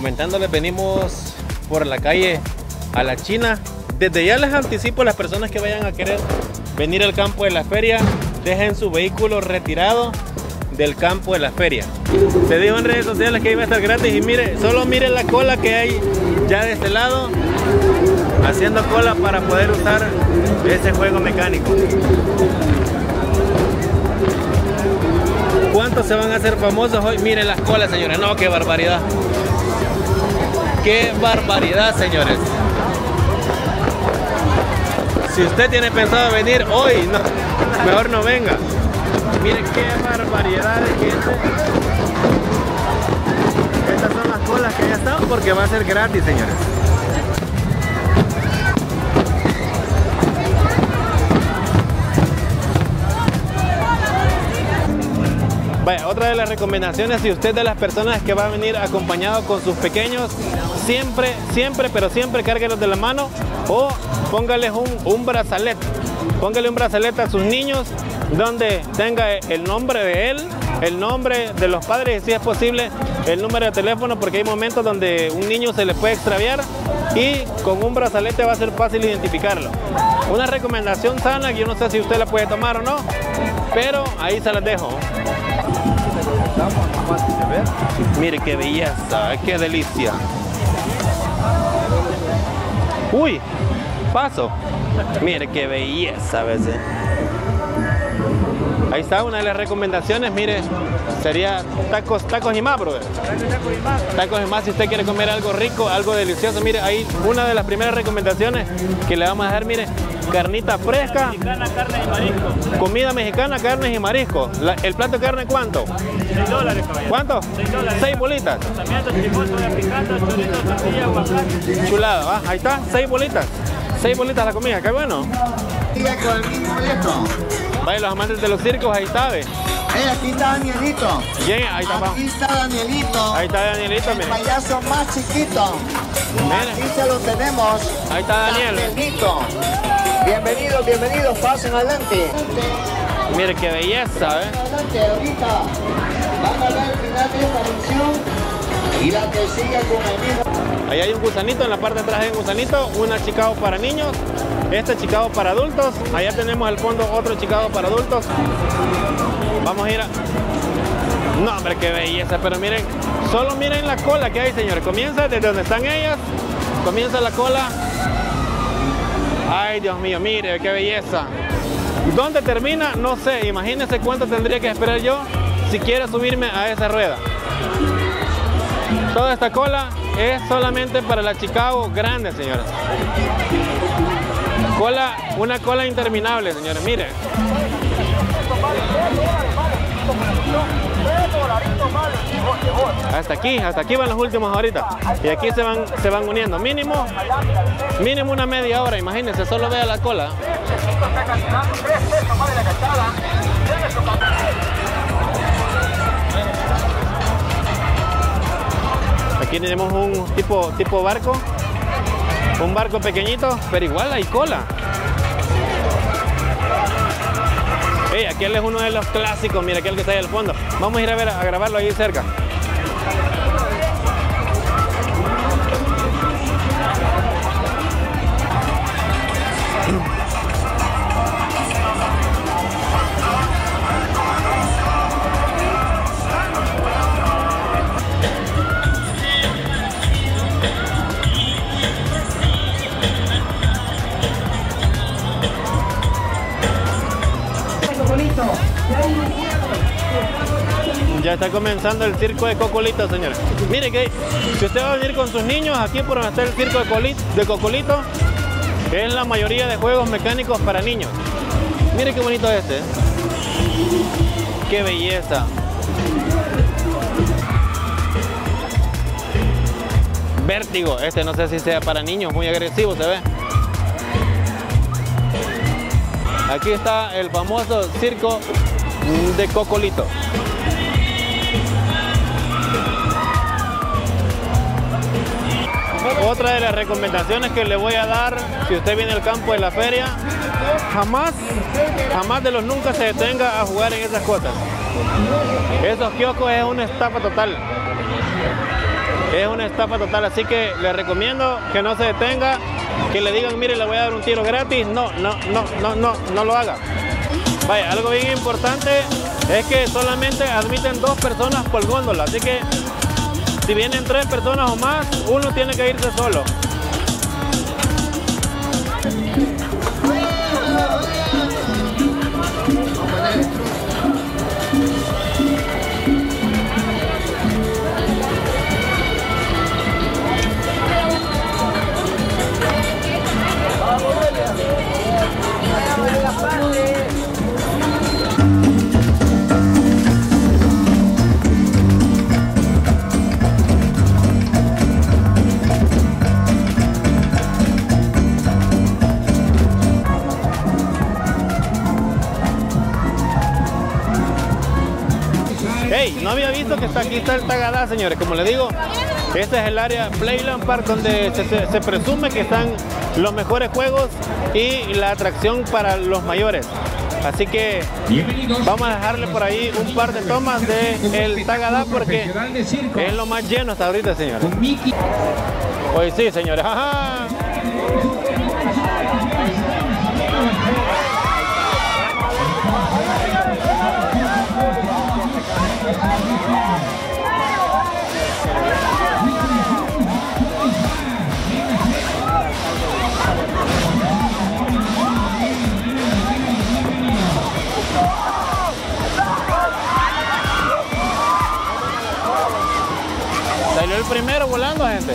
comentándoles, venimos por la calle a la China. Desde ya les anticipo a las personas que vayan a querer venir al campo de la feria, dejen su vehículo retirado del campo de la feria. Se dijo en redes sociales que iba a estar gratis y mire, solo mire la cola que hay ya de este lado, haciendo cola para poder usar ese juego mecánico. ¿Cuántos se van a hacer famosos hoy? Miren las colas, señores. No, qué barbaridad. Qué barbaridad, señores. Si usted tiene pensado venir hoy, no, mejor no venga. Miren qué barbaridad de gente. Estas son las colas que ya están porque va a ser gratis, señores. Vaya, otra de las recomendaciones, si usted es de las personas que va a venir acompañado con sus pequeños, siempre cárguelos de la mano o póngales un brazalete. Póngale un brazalete a sus niños donde tenga el nombre de él, el nombre de los padres y, si es posible, el número de teléfono, porque hay momentos donde un niño se le puede extraviar y con un brazalete va a ser fácil identificarlo. Una recomendación sana que yo no sé si usted la puede tomar o no, pero ahí se las dejo. Mire qué belleza, qué delicia. Uy, paso. Mire qué belleza a veces. Ahí está una de las recomendaciones, mire, sería tacos y más, brother. Tacos y más si usted quiere comer algo rico, algo delicioso. Mire, ahí una de las primeras recomendaciones que le vamos a dejar, mire, carnita fresca. Mexicana, carne y marisco. Comida mexicana, carnes y marisco. ¿El plato de carne cuánto? $6, caballero. ¿Cuánto? $6. 6 bolitas. También chimoso de picante, chorizo, tortilla, aguacate. Chulada, ¿va? Ahí está, 6 bolitas. 6 bolitas la comida, qué bueno. Con el mismo boleto. Vaya, los amantes de los circos, ahí está, ve. Aquí está Danielito. Bien, ahí está. Aquí está Danielito. Ahí está Danielito, El mire. payaso más chiquito. Mire. Aquí se lo tenemos. Ahí está Daniel. Danielito. Bienvenidos, bienvenidos. Pasen adelante. Mire qué belleza, ¿eh? Adelante, ahorita. Van a ver el final de esta función y la que sigue con el mismo. Ahí hay un gusanito, en la parte de atrás hay un gusanito, un achicado para niños, este achicado para adultos. Allá tenemos al fondo otro achicado para adultos. Vamos a ir a... No, hombre, qué belleza, pero miren, solo miren la cola que hay, señores. Comienza desde donde están ellas, comienza la cola. Ay, Dios mío, mire, qué belleza. ¿Dónde termina? No sé, imagínense cuánto tendría que esperar yo si quiero subirme a esa rueda. Toda esta cola es solamente para la Chicago grande, señores. Una cola interminable, señores, miren. Hasta aquí van los últimos ahorita. Y aquí se van uniendo. Mínimo una media hora, imagínense, solo vea la cola. Aquí tenemos un tipo barco. Un barco pequeñito, pero igual hay cola. Hey, aquel es uno de los clásicos, mira aquel que está ahí al fondo. Vamos a ir a grabarlo ahí cerca. Ya está comenzando el circo de Cocolito, señores. Mire que si usted va a venir con sus niños, aquí por donde está el circo de Cocolito, es la mayoría de juegos mecánicos para niños. Mire qué bonito es este. Qué belleza. Vértigo, este no sé si sea para niños, muy agresivo se ve. Aquí está el famoso circo de Cocolito. Otra de las recomendaciones que le voy a dar, si usted viene al campo de la feria, jamás de los nunca se detenga a jugar en esas cosas. Esos kioscos es una estafa total. es una estafa total, así que les recomiendo que no se detenga, que le digan, mire, le voy a dar un tiro gratis, no lo haga. Vaya, algo bien importante es que solamente admiten 2 personas por góndola, así que si vienen 3 personas o más, uno tiene que irse solo. Hey, no había visto que aquí está el Tagadá, señores. Como les digo, este es el área Playland Park donde se presume que están los mejores juegos y la atracción para los mayores. Así que vamos a dejarle por ahí un par de tomas de el Tagadá porque es lo más lleno hasta ahorita, señores. Hoy sí, señores. ¡Ajá! Salió el primero volando, gente.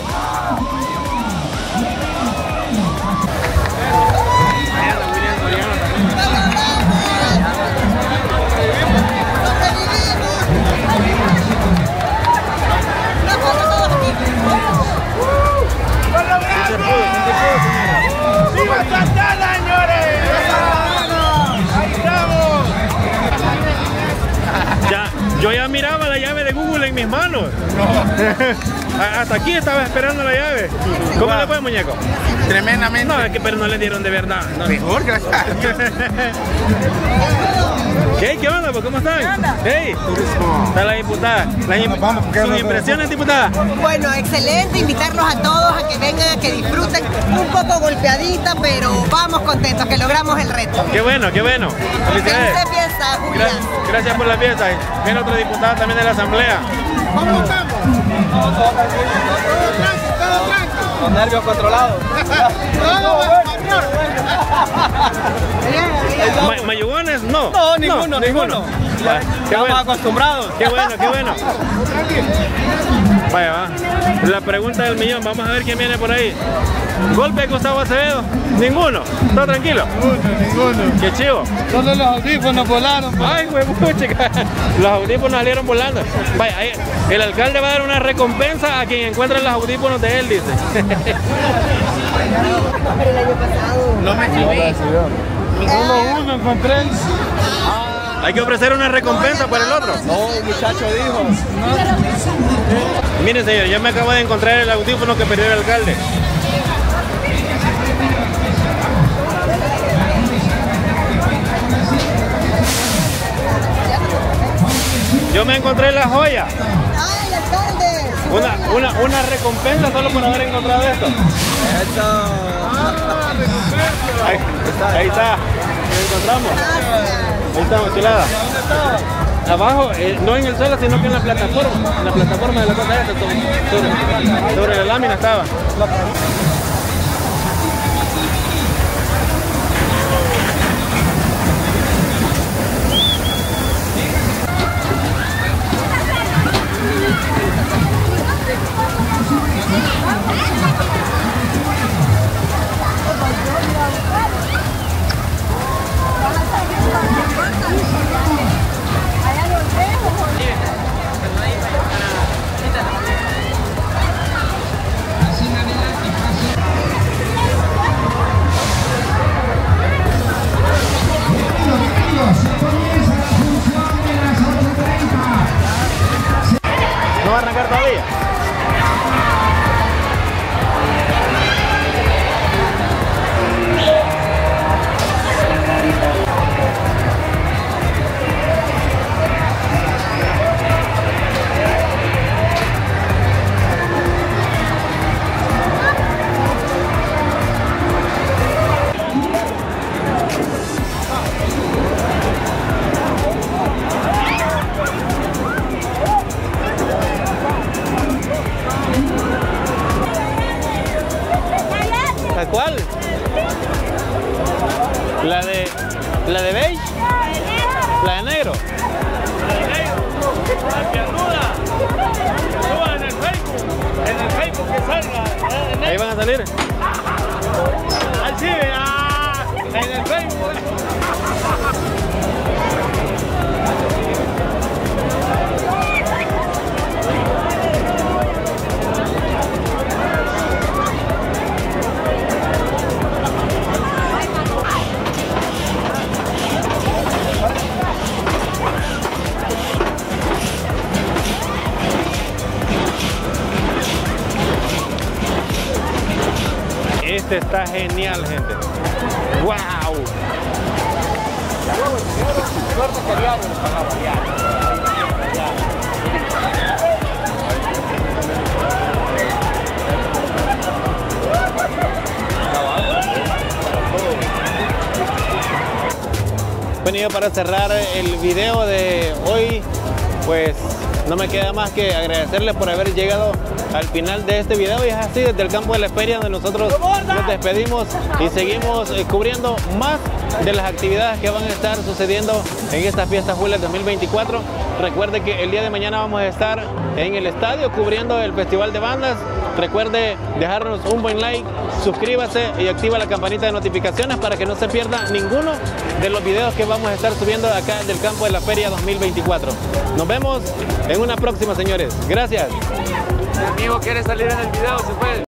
¡Viva Santana, señores! ¡Ahí estamos! Ya, yo ya miraba la llave de Google en mis manos. Hasta aquí estaba esperando la llave. ¿Cómo le fue, muñeco? Tremendamente. No, es que pero no le dieron de verdad. No. Mejor, gracias a Dios. ¿Qué onda? Pues, ¿cómo están? ¿Qué onda? Hey, está la diputada. ¿Sus impresiones, diputada? Bueno, excelente, invitarlos a todos a que vengan, a que disfruten. Un poco golpeadita, pero vamos contentos, que logramos el reto. Qué bueno, qué bueno. Felicidades. Feliz fiesta, Julián. Gracias por la fiesta. Viene otra diputada también de la asamblea. ¿Cómo estamos? Con nervios controlados. ¿Mayugones? No. No, ninguno. Vaya, qué Estamos bueno. acostumbrados. Qué bueno, qué bueno. Vaya, va. La pregunta del millón. Vamos a ver quién viene por ahí. ¿Golpe de Gustavo Acevedo? Ninguno. ¿Todo tranquilo? Ninguno. Qué chivo. Solo los audífonos volaron. Ay, huevuchica. Los audífonos salieron volando. Vaya, el alcalde va a dar una recompensa a quien encuentre los audífonos de él, dice. Pero el año pasado. No me escribí. Solo uno encontré. Hay que ofrecer una recompensa por el otro. No, el muchacho dijo. Miren, señor, yo me acabo de encontrar el audífono que perdió el alcalde. Yo me encontré la joya. ¡Ay, alcalde! Una recompensa solo por haber encontrado esto. Ahí está. Lo encontramos. Ahí está, mochilada. Abajo, no en el suelo, sino que en la plataforma. En la plataforma de la cosa esta. Sobre la lámina estaba. ¿No va a arrancar todavía? ¿La de beige? ¿La de negro? La piernuda. Suban en el Facebook que salga. Ahí van a salir. Ahí sí, en el Facebook. Este está genial, gente. ¡Wow! Bueno, y para cerrar el video de hoy, pues no me queda más que agradecerles por haber llegado al final de este video, y es así desde el campo de la feria donde nosotros nos despedimos y seguimos cubriendo más de las actividades que van a estar sucediendo en estas fiestas Jules 2024. Recuerde que el día de mañana vamos a estar en el estadio cubriendo el Festival de Bandas. Recuerde dejarnos un buen like, suscríbase y activa la campanita de notificaciones para que no se pierda ninguno de los videos que vamos a estar subiendo acá del campo de la feria 2024. Nos vemos en una próxima, señores. Gracias. Mi amigo quiere salir en el video, se puede.